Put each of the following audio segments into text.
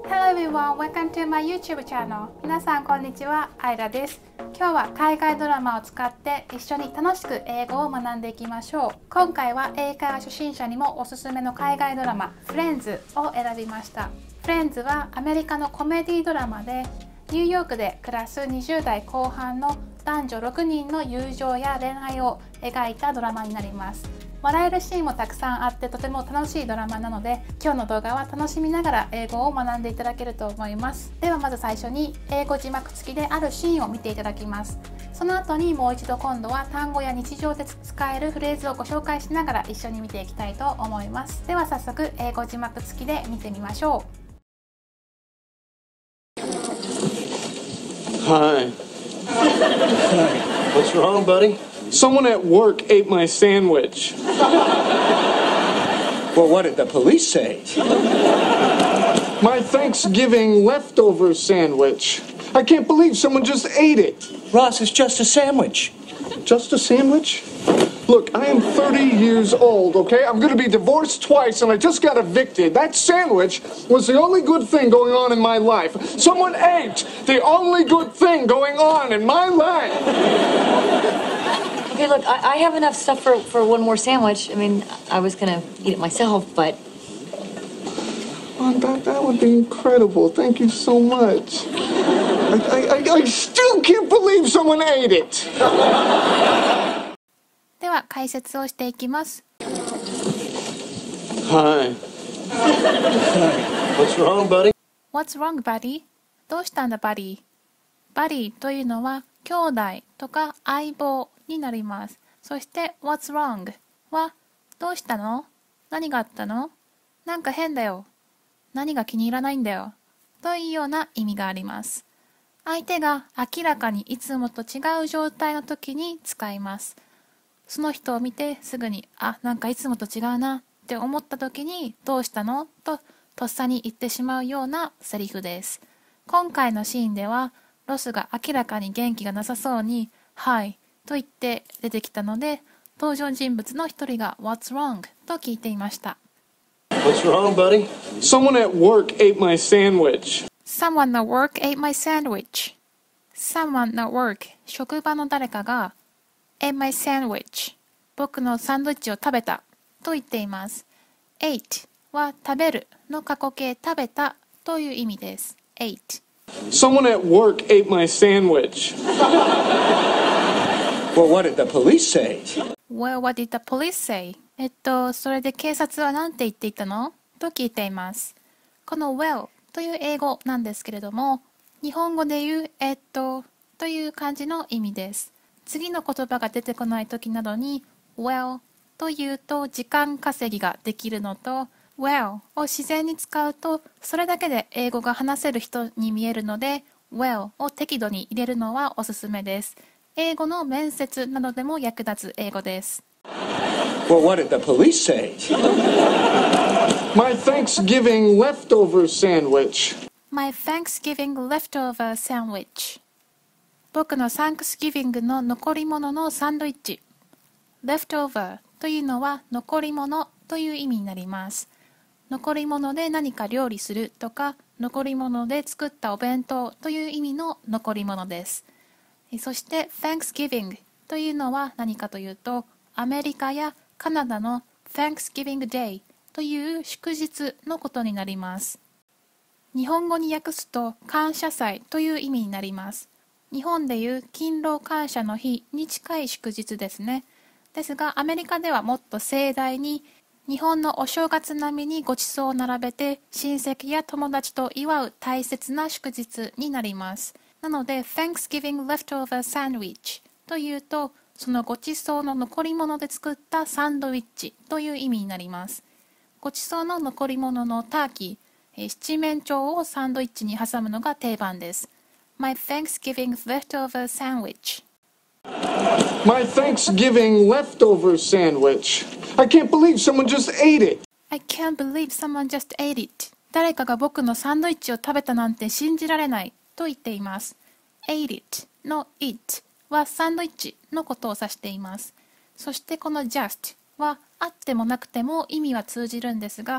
Hello everyone, welcome to my YouTube channel. 皆さんこんにちは、アイラです。今日は海外ドラマを使って一緒に楽しく英語を学んでいきましょう。今回は英会話初心者にもおすすめの海外ドラマ、Friends を選びました。Friends はアメリカのコメディドラマで、ニューヨークで暮らす20代後半の男女6人の友情や恋愛を描いたドラマになります。笑えるシーンもたくさんあってとても楽しいドラマなので、今日の動画は楽しみながら英語を学んでいただけると思います。ではまず最初に英語字幕付きであるシーンを見ていただきます。その後にもう一度今度は単語や日常で使えるフレーズをご紹介しながら一緒に見ていきたいと思います。では早速英語字幕付きで見てみましょう。 Hi. What's wrong, buddy? Someone at work ate my sandwich. Well, what did the police say? My Thanksgiving leftover sandwich. I can't believe someone just ate it. Ross, it's just a sandwich. Just a sandwich? Look, I am 30 years old, okay? I'm gonna be divorced twice and I just got evicted. That sandwich was the only good thing going on in my life. Someone ate the only good thing going on in my life. Okay, look, I have enough stuff for one more sandwich. I mean, I was gonna eat it myself, but... Oh, that would be incredible. Thank you so much. I still can't believe someone ate it. では解説をしていきます。 Hi. What's wrong, buddy? What's wrong, buddy? どうしたんだ、バディ。バディというのは兄弟とか相棒になります。そして What's wrong はどうしたの？何があったの？なんか変だよ。何が気に入らないんだよ。というような意味があります。相手が明らかにいつもと違う状態の時に使います。その人を見てすぐになんかいつもと違うなって思った時にどうしたの？ととっさに言ってしまうようなセリフです。今回のシーンではロスが明らかに元気がなさそうにはいと言って出てきたので、登場人物の一人が What's wrong? と聞いていました。 What's wrong, buddy? Someone at work ate my sandwich. Someone at work ate my sandwich. Someone at work 職場の誰かが ate my sandwich 僕のサンドイッチを食べたと言っています。ate は食べるの過去形食べたという意味です。ate Someone at work ate my sandwich. Well, what did the police say? Well, what did the police say? それで警察は何て言っていたの？と聞いています。この well という英語なんですけれども、日本語で言うという感じの意味です。次の言葉が出てこない時などに well というと時間稼ぎができるのと、well を自然に使うとそれだけで英語が話せる人に見えるので、well を適度に入れるのはおすすめです。英語の面接などでも役立つ英語です。 Well, what did the police say? My Thanksgiving leftover sandwich. My Thanksgiving leftover sandwich. 僕の Thanksgiving の残り物のサンドイッチ。leftover というのは残り物という意味になります。残り物で何か料理するとか、残り物で作ったお弁当という意味の残り物です。そして Thanksgiving というのは何かというと、アメリカやカナダの Thanksgiving Day という祝日のことになります。日本語に訳すと感謝祭という意味になります。日本でいう勤労感謝の日に近い祝日ですね。ですがアメリカではもっと盛大に日本のお正月並みにご馳走を並べて親戚や友達と祝う大切な祝日になります。なので Thanksgiving leftover sandwich というとそのご馳走の残り物で作ったサンドイッチという意味になります。ご馳走の残り物のターキー、七面鳥をサンドイッチに挟むのが定番です。My Thanksgiving leftover sandwich. My Thanksgiving leftover sandwich. I can't believe someone just ate it. I can't believe someone just ate it. 誰かが僕のサンドイッチを食べたなんて信じられないと言っています。ate it の it はサンドイッチのことを指しています。そしてこの just はあってもなくても意味は通じるんですが、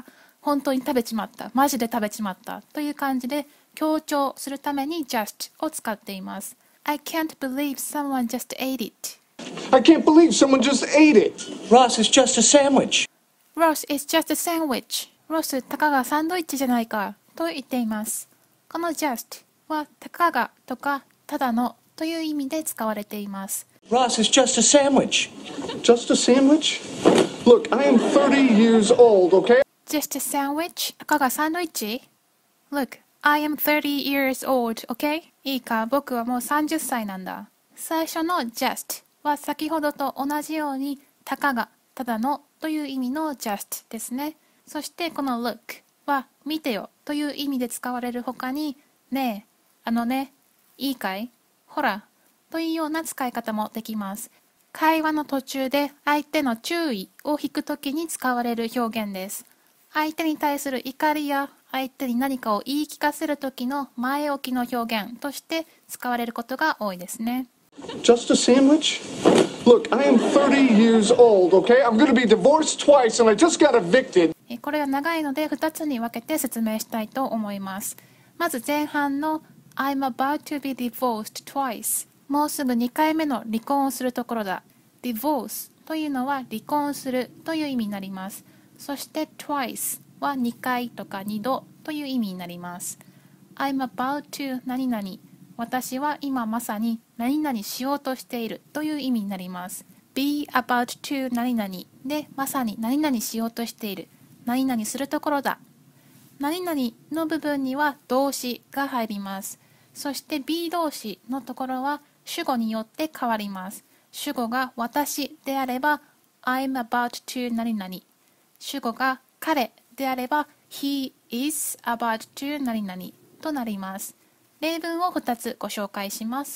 本当に食べちまった、マジで食べちまったという感じで強調するために just を使っています。I can't believe someone just ate it. I can't believe someone just ate it. Ross is just a sandwich. Ross is just a sandwich. ロス、たかがサンドイッチじゃないかと言っています。この just はたかがとかただのという意味で使われています。 Ross is just a sandwich. Just a sandwich? Look, I am 30 years old, okay? Just a sandwich? たかがサンドイッチ Look, I am 30 years old, okay? いいか、僕はもう30歳なんだ。最初の just は先ほどと同じようにたかがただのという意味の just ですね。そしてこの look は見てよという意味で使われるほかにねえ、ね、いいかい、ほらというような使い方もできます。会話の途中で相手の注意を引くときに使われる表現です。相手に対する怒りや相手に何かを言い聞かせるときの前置きの表現として使われることが多いですね。 Just a sandwich? Look, I am 30 years old, okay? I'm going to be divorced twice and I just got evicted. これは長いので2つに分けて説明したいと思います。まず前半の I'm about to be divorced twice。もうすぐ2回目の離婚をするところだ。divorce というのは離婚するという意味になります。そして twice は2回とか2度という意味になります。I'm about to 何々。私は今まさに何々しようとしているという意味になります。be about to 何々でまさに何々しようとしている。何々するところだ。何々の部分には動詞が入ります。そして be 動詞のところは主語によって変わります。主語が私であれば I'm about to 何々。主語が彼であれば He is about to 何々となります。例文を2つご紹介します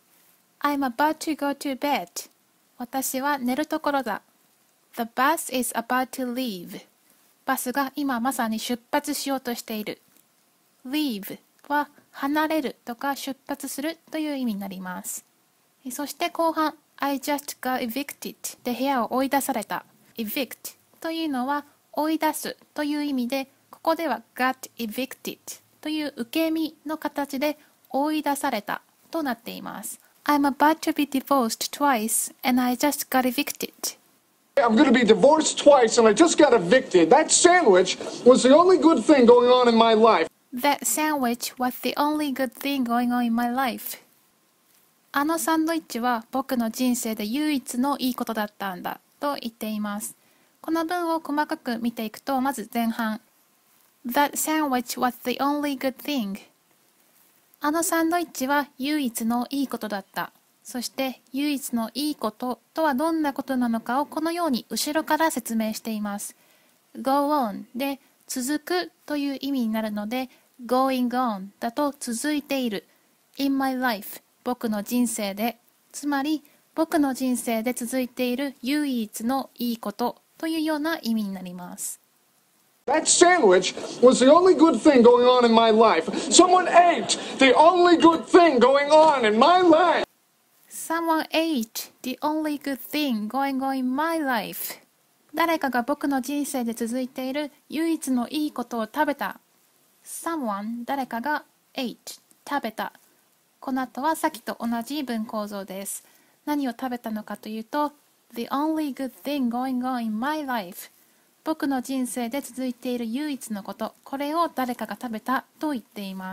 。I'm about to go to bed. 私は寝るところだ。The bus is about to leave. バスが今まさに出発しようとしている。leave は離れるとか出発するという意味になります。そして後半 I just got evicted で部屋を追い出された。evict というのは追い出すという意味で、ここでは got evicted という受け身の形で追い出されたとなっています。I'm about to be divorced twice and I just got evicted. I'm going to be divorced twice and I just got evicted. That sandwich was the only good thing going on in my life. That sandwich was the only good thing going on in my life. あのサンドイッチは僕の人生で唯一のいいことだったんだと言っています。この文を細かく見ていくと、まず前半。That sandwich was the only good thing. あのサンドイッチは唯一のいいことだった。そして唯一のいいこととはどんなことなのかをこのように後ろから説明しています。Go on で続くという意味になるので Going on だと続いている。In my life 僕の人生で、つまり僕の人生で続いている唯一のいいことというような意味になります。 That sandwich was the only good thing going on in my life. Someone ate the only good thing going on in my life. Someone ate the only good thing going on in my life. 誰かが僕の人生で続いている唯一のいいことを食べた。Someone 誰かが ate 食べた。この後はさっきと同じ文構造です。何を食べたのかというと The only good thing going on in my life. 僕の人生で続いている唯一のこと、これを誰かが食べたと言っています。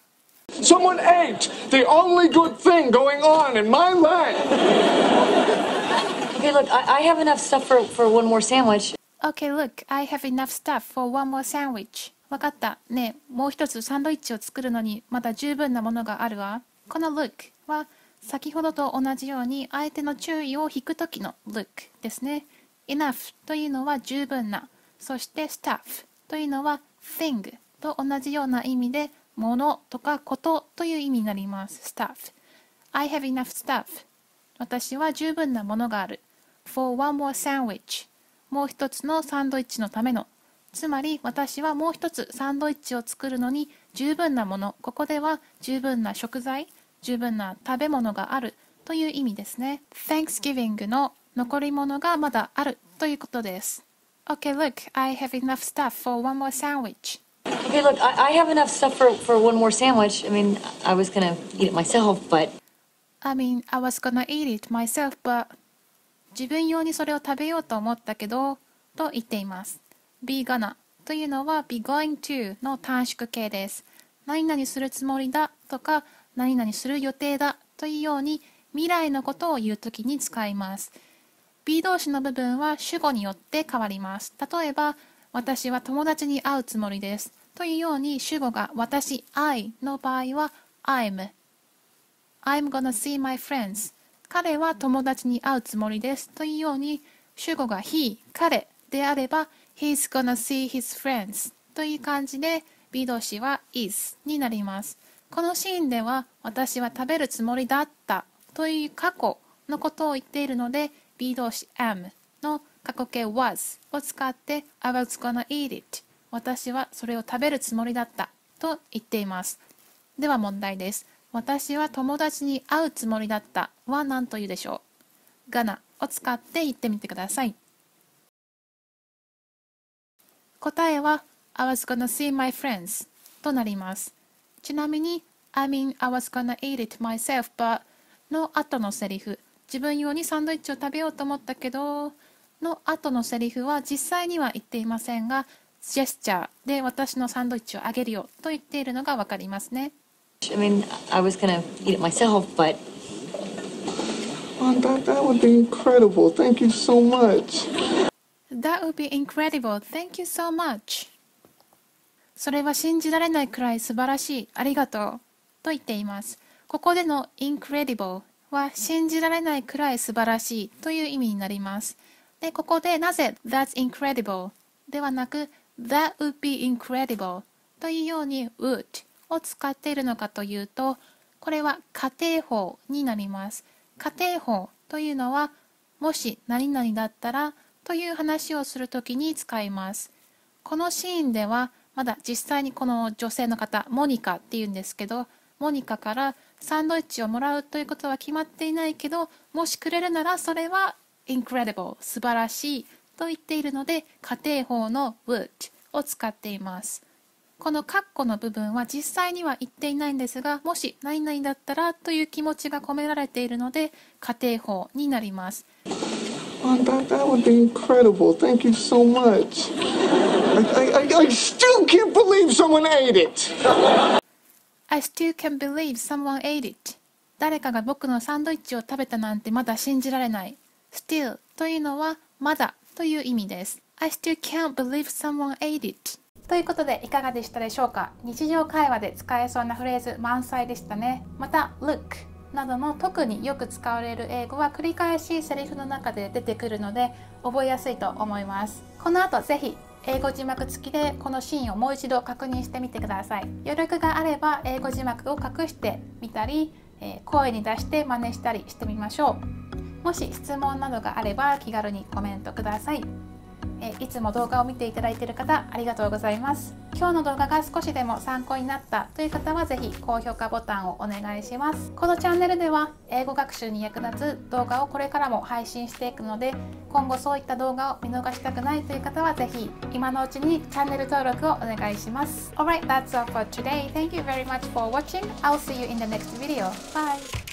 Someone ate the only good thing going on in my life. Okay, look, I have enough stuff for one more sandwich. Okay, look, I have enough stuff for one more sandwich. わかった。ねえ、もう一つサンドイッチを作るのにまだ十分なものがあるわ。この look は先ほどと同じように相手の注意を引くときの look ですね。enough というのは十分な。そして stuff というのは thing と同じような意味でものとかことという意味になります。stuff. I have enough stuff. 私は十分なものがある。For one more sandwich. もう一つのサンドイッチのための。つまり私はもう一つサンドイッチを作るのに十分なもの。ここでは十分な食材、十分な食べ物があるという意味ですね。Thanksgiving の残り物がまだあるということです。 Okay, look, I have enough stuff for one more sandwich. Okay, look, I have enough stuff for one more sandwich. I mean, I was gonna eat it myself, but I was gonna eat it myself, but 自分用にそれを食べようと思ったけど、と言っています。be gonna というのは be going to の短縮形です。何々するつもりだとか、何々する予定だというように未来のことを言うときに使います。be 動詞の部分は主語によって変わります。例えば、私は友達に会うつもりです。というように主語が私、I の場合は I'm gonna see my friends。彼は友達に会うつもりです。というように主語が he、彼であれば He's gonna see his friends という感じで be 動詞は is になります。このシーンでは私は食べるつもりだったという過去のことを言っているので be 動詞 am の過去形 was を使って I was gonna eat it 私はそれを食べるつもりだったと言っています。では問題です。私は友達に会うつもりだったは何と言うでしょう。gonna を使って言ってみてください。答えは I was gonna see my friends となります。ちなみに I was gonna eat it myself but の後のセリフ、自分用にサンドイッチを食べようと思ったけどの後のセリフは実際には言っていませんが、ジェスチャーで私のサンドイッチをあげるよと言っているのがわかりますね。 I mean, I was gonna eat it myself, but That would be incredible. Thank you so much. That would be incredible. Thank you so much. それは信じられないくらい素晴らしい。ありがとう。と言っています。ここでの incredible は信じられないくらい素晴らしいという意味になります。で、ここでなぜ That's incredible ではなく That would be incredible というように would を使っているのかというと、これは仮定法になります。仮定法というのはもし何々だったらという話をするときに使います。このシーンではまだ実際にこの女性の方、モニカっていうんですけど、モニカからサンドイッチをもらうということは決まっていないけど、もしくれるならそれは incredible 素晴らしいと言っているので、仮定法の would を使っています。この括弧の部分は実際には言っていないんですが、もし何々だったらという気持ちが込められているので、仮定法になります。 That would be incredible. Thank you so much. I still can't believe someone ate it. I still can't believe someone ate it. 誰かが僕のサンドイッチを食べたなんてまだ信じられない。Still というのはまだという意味です。I still can't believe someone ate it. ということでいかがでしたでしょうか。日常会話で使えそうなフレーズ満載でしたね。また look などの特によく使われる英語は繰り返しセリフの中で出てくるので覚えやすいと思います。この後ぜひ英語字幕付きでこのシーンをもう一度確認してみてください。余力があれば英語字幕を隠してみたり、声に出して真似したりしてみましょう。もし質問などがあれば気軽にコメントください。いつも動画を見ていただいている方ありがとうございます。今日の動画が少しでも参考になったという方はぜひ高評価ボタンをお願いします。このチャンネルでは英語学習に役立つ動画をこれからも配信していくので、今後そういった動画を見逃したくないという方はぜひ今のうちにチャンネル登録をお願いします。Alright, that's all for today. Thank you very much for watching. I'll see you in the next video. Bye!